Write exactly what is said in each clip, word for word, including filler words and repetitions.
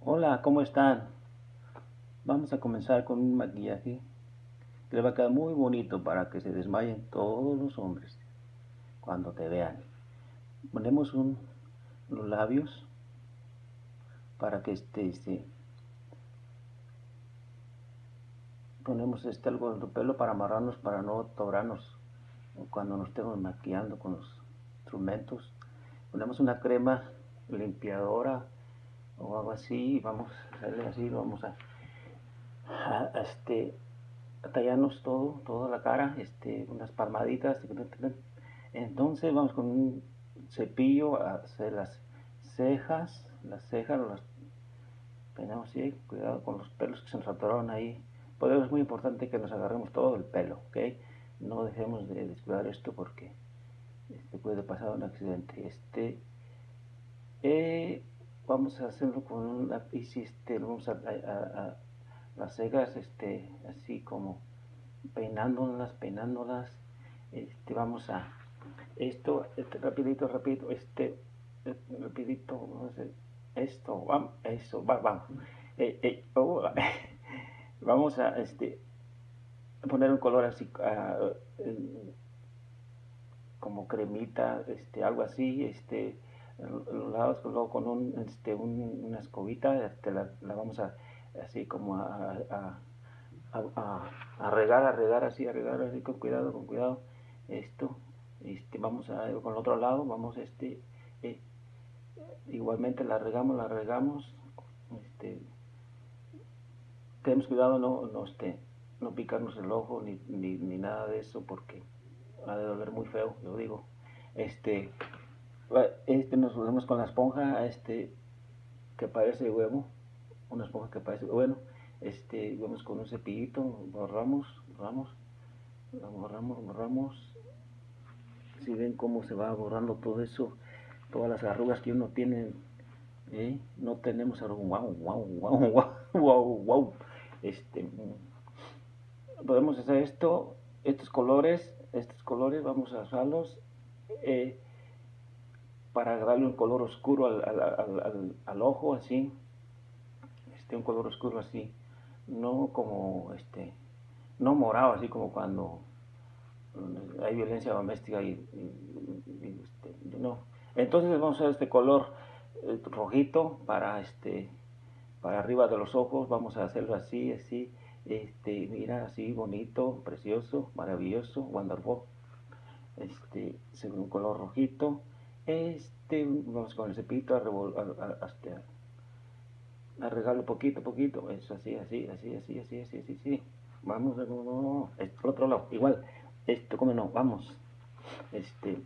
Hola, ¿cómo están? Vamos a comenzar con un maquillaje que le va a quedar muy bonito para que se desmayen todos los hombres cuando te vean. Ponemos un, los labios para que este, este ponemos este algo en el pelo para amarrarnos, para no atobrarnos cuando nos estemos maquillando con los instrumentos. Ponemos una crema limpiadora o algo así, vamos a hacerle así, lo vamos a, a, a este tallarnos todo, toda la cara, este, unas palmaditas. Entonces vamos con un cepillo a hacer las cejas, las cejas, las peinamos así, cuidado con los pelos que se nos atoraron ahí. Por eso es muy importante que nos agarremos todo el pelo, ¿ok? No dejemos de descuidar esto porque este, puede pasar un accidente. Este, eh, vamos a hacerlo con un lápiz, este, vamos a, a, a las cejas, este, así como peinándolas, peinándolas. Este, vamos a esto, este, rapidito, rapidito, este, este rapidito, vamos a hacer esto, vamos, eso, va, vamos. Eh, eh, oh, vamos a este, poner un color así, uh, como cremita, este, algo así, este, los lados, luego con un, este, un, una escobita, este, la, la, vamos a, así como a, a, a, a, regar, a regar así, a regar así, con cuidado, con cuidado, esto, este, vamos a, con el otro lado, vamos, este, eh, igualmente la regamos, la regamos, este, tenemos cuidado no, no, este, no picarnos el ojo, ni, ni, ni nada de eso, porque ha de doler muy feo, yo digo, este, este nos volvemos con la esponja, este, que parece huevo, una esponja que parece, bueno, este, vamos con un cepillito, borramos, borramos, borramos, borramos, si ven cómo se va borrando todo eso, todas las arrugas que uno tiene, ¿eh? No tenemos arrugas, wow, wow, wow, wow, wow, wow, este, podemos hacer esto, estos colores, estos colores, vamos a usarlos, eh, para darle un color oscuro al, al, al, al, al ojo, así, este, un color oscuro así, no como, este, no morado, así como cuando hay violencia doméstica y, y, y este, no. Entonces vamos a usar este color eh, rojito para este, para arriba de los ojos, vamos a hacerlo así, así, este, mira, así bonito, precioso, maravilloso, wonderful, este, según un color rojito, este, vamos con el cepillito a, revol, a, a, hasta, a regarlo poquito, poquito, eso así, así, así, así, así, así, así, así. Vamos, no, no, no, este, por otro lado, igual, esto, como no, vamos, este,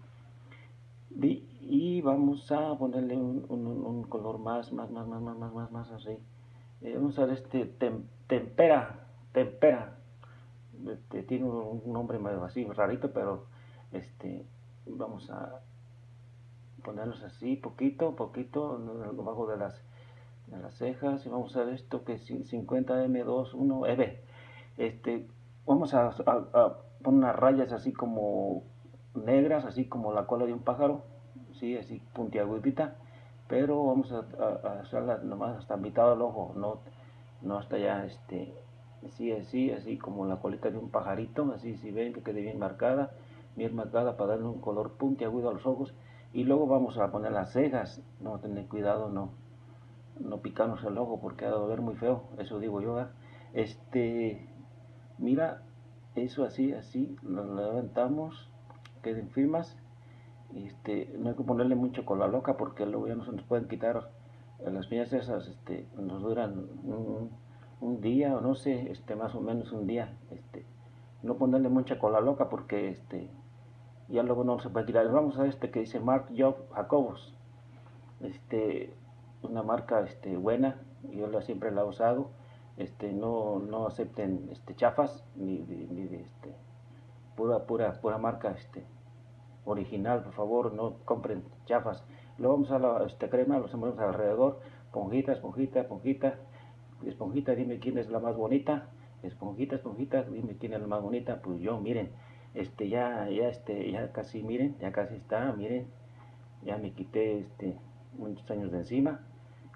y, y vamos a ponerle un, un, un, color más, más, más, más, más, más, más, más así. Eh, vamos a ver este tem, tempera, tempera, este, tiene un, un nombre medio así, rarito, pero este, vamos a ponerlos así, poquito, poquito, abajo de las, de las cejas, y vamos a ver esto que es cincuenta eme veintiuno E B. Este, vamos a, a, a poner unas rayas así como negras, así como la cola de un pájaro, sí, así puntiagudita, pero vamos a, a, a hacerla nomás hasta mitad del ojo, no, no hasta ya, este, así, así, así como la colita de un pajarito, así, si ven que quede bien marcada, bien marcada para darle un color puntiagudo a los ojos. Y luego vamos a poner las cejas, no tener cuidado, no, no picarnos el ojo porque ha de doler muy feo, eso digo yo, ¿eh? Este, mira, eso así, así, lo levantamos, queden firmas. Este, no hay que ponerle mucho con la loca porque luego ya no se nos pueden quitar las piñas esas, este, nos duran un, un día o no sé, este, más o menos un día, este, no ponerle mucha cola loca porque este, ya luego no se puede quitar. Vamos a este que dice Marc Job Jacobos, este, una marca este, buena, yo la, siempre la he usado, este, no, no acepten este, chafas, ni, ni, ni de este, pura, pura, pura marca este, original, por favor, no compren chafas. Luego vamos a la este, crema, lo hacemos alrededor, esponjita, esponjita, esponjita, esponjita, dime quién es la más bonita, esponjita, esponjita, dime quién es la más bonita, pues yo, miren, este, ya, ya, este, ya casi, miren, ya casi está, miren, ya me quité, este, muchos años de encima,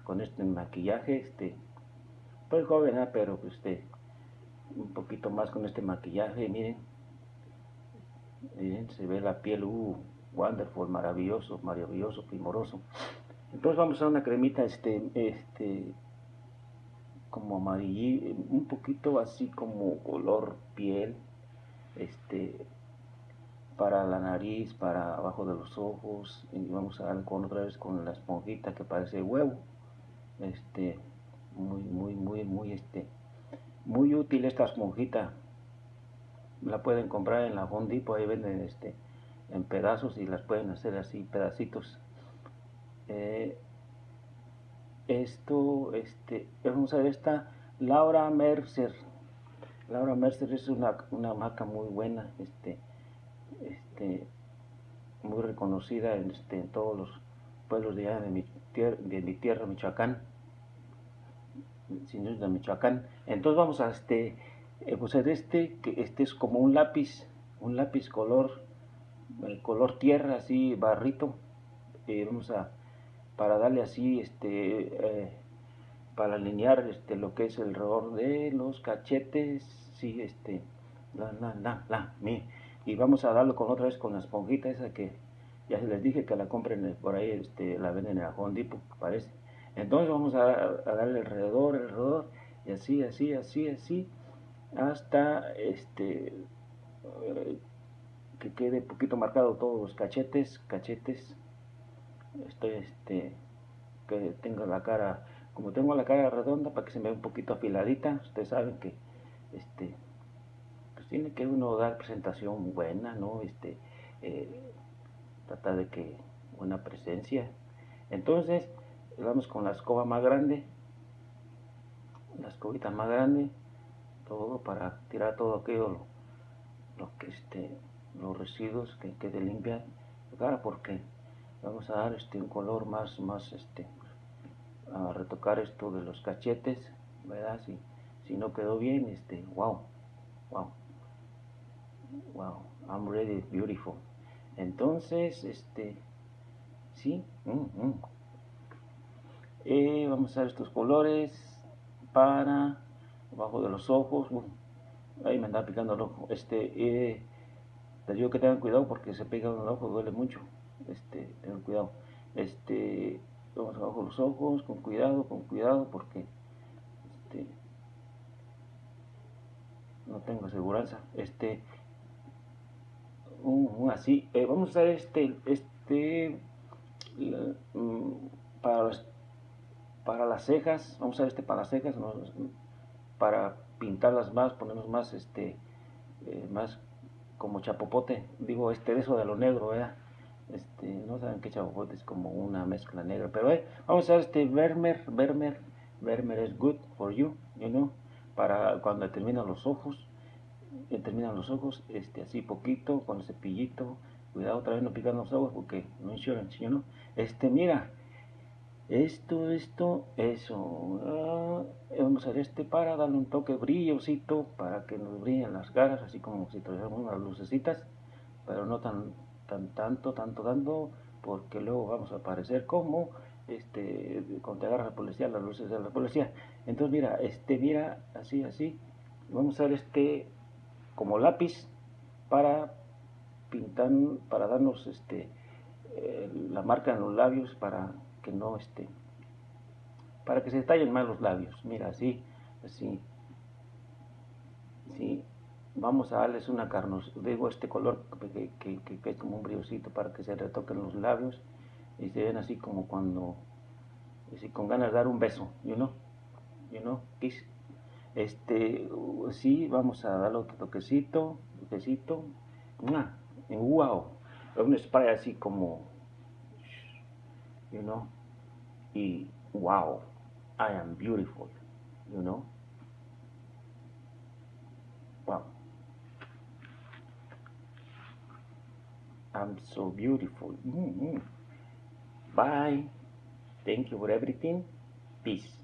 con este maquillaje, este, estoy joven, ¿eh? Pero este, un poquito más con este maquillaje, miren, miren, se ve la piel, uh, wonderful, maravilloso, maravilloso, primoroso. Entonces vamos a una cremita, este, este, como amarillí, un poquito así como color piel, este, para la nariz, para abajo de los ojos, y vamos a dar con otra vez con la esponjita que parece huevo, este, muy, muy, muy, muy, este, muy útil esta esponjita. La pueden comprar en la Home Depot, ahí venden este en pedazos y las pueden hacer así pedacitos. Eh, esto, este, vamos a ver esta Laura Mercer. Laura Mercer es una, una marca muy buena, este, este, muy reconocida en, este, en todos los pueblos de allá de mi, tierra, de mi tierra, Michoacán, sin de Michoacán. Entonces vamos a este, eh, pues este, que este es como un lápiz, un lápiz color, eh, color tierra, así barrito. Eh, vamos a, para darle así, este, eh, para alinear este, lo que es el alrededor de los cachetes, sí, este, la, la, la, la, mi. Y vamos a darlo con otra vez con la esponjita esa que ya les dije que la compren por ahí, este, la venden en la Home Depot, parece. Entonces vamos a, a darle alrededor, alrededor, y así, así, así, así, hasta este, eh, que quede un poquito marcado todos los cachetes, cachetes, estoy, este, que tenga la cara, como tengo la cara redonda, para que se me vea un poquito afiladita. Ustedes saben que, este, pues tiene que uno dar presentación buena, ¿no? Este, eh, tratar de que buena presencia. Entonces, vamos con la escoba más grande, la escobita más grande, todo para tirar todo aquello, lo, lo que este, los residuos que quede limpia, claro, porque vamos a dar este un color más, más este, a retocar esto de los cachetes, ¿verdad? Si, si no quedó bien, este, wow, wow, wow, I'm ready, beautiful. Entonces, este, sí, mm, mm. Eh, vamos a ver estos colores para abajo de los ojos. Uh, ahí me anda picando el ojo. Este, eh, les digo que tengan cuidado porque se pega en el ojo, duele mucho. Este, tengan cuidado. Este, vamos abajo de los ojos, con cuidado, con cuidado, porque este, no tengo aseguranza. Este, uh, así, eh, vamos a usar este, este, la, um, para las, para las cejas, vamos a usar este para las cejas, ¿no? Para pintarlas más, ponernos más, este, eh, más como chapopote, digo, este, eso de lo negro, ¿verdad? Este, no saben qué chapopote es, como una mezcla negra, pero eh, vamos a usar este Vermeer, Vermeer, Vermeer es good for you, you know, para cuando terminan los ojos, terminan los ojos, este, así poquito, con el cepillito, cuidado otra vez no pican los ojos porque no insurance, you know? Este, mira, esto, esto, eso, uh, vamos a hacer este para darle un toque brillosito, para que nos brillen las caras, así como si tuviéramos unas lucecitas, pero no tan, tan, tanto, tanto, tanto, porque luego vamos a aparecer como, este, cuando te agarra la policía, las luces de la policía. Entonces mira, este, mira, así, así, vamos a hacer este, como lápiz, para pintar, para darnos, este, eh, la marca en los labios, para que no, este, para que se tallen más los labios. Mira, así, así, sí. Vamos a darles una carnos, digo, este color que, que, que, que es como un brillocito para que se retoquen los labios y se ven así como cuando, así con ganas de dar un beso, you know, you know, kiss. Este, sí, vamos a darle otro toquecito, toquecito, wow, un spray así como, you know, y wow, I am beautiful, you know, wow, I'm so beautiful. Mm-hmm. Bye. Thank you for everything. Peace.